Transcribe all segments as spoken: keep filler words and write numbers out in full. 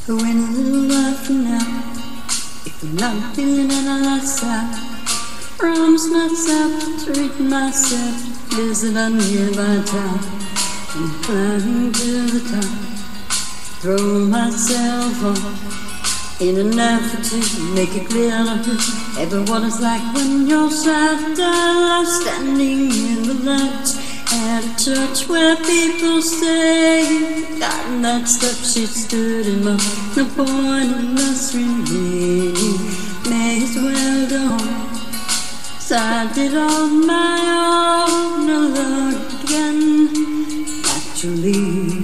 When a little while from now, if I'm not feeling it on that side, promise myself to treat myself, visit a nearby town, and climbing to the top, throw myself off in an effort to make it clear to everyone it's like when you're sat down, standing in the light at a church where people stay. Forgotten that stuff she stood in my no point in us remaining. May as well go on. So I did on my own alone again. Naturally,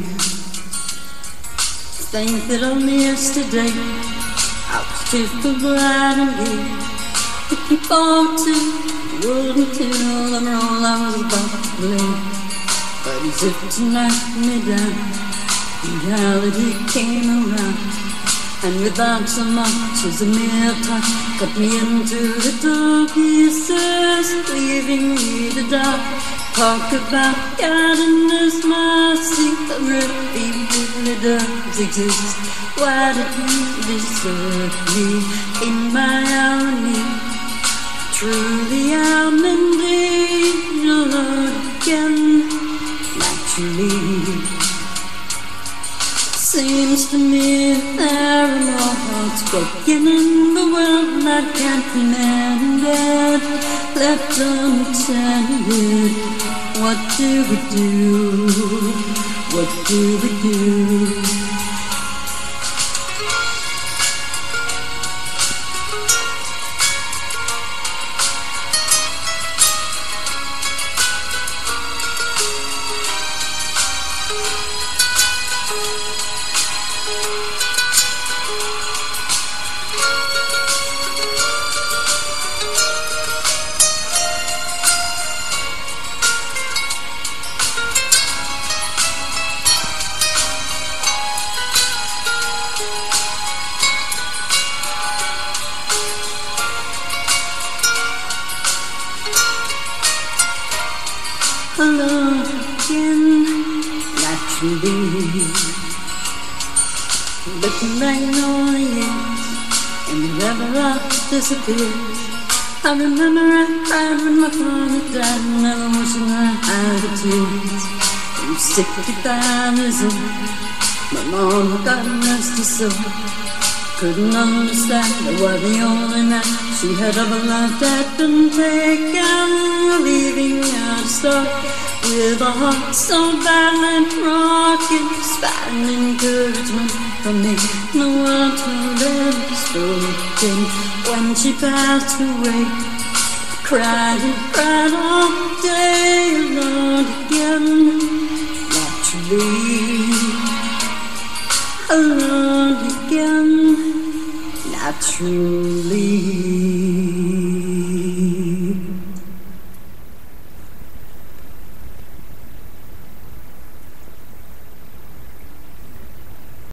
think that only yesterday I was just so bright and gay, looking forward to the world until the role I was about to play. But as if to knock me down, reality came around, and without so much as a mere touch, cut me into little pieces, leaving me to die. Talk about God and His mercy, the really, really does exist. Why did He desert me in my hour of need? Truly I'm indeed alone again. Naturally, seems to me there are more hearts broken in the world that can't be mended, left unattended. What do we do? What do we do? Alone again, naturally, looking back on the years, and wherever I disappeared, I remember I cried when my father died, never wishing I had the tears. I'm sixty-five years old, my mom, God rest her soul, couldn't understand that was the only man she had ever loved had been taken, leaving her stuck with a heart so badly broken, despite encouragement from me. No one told her spoken. When she passed away, I cried and cried all day alone again. Naturally, alone again. Naturally.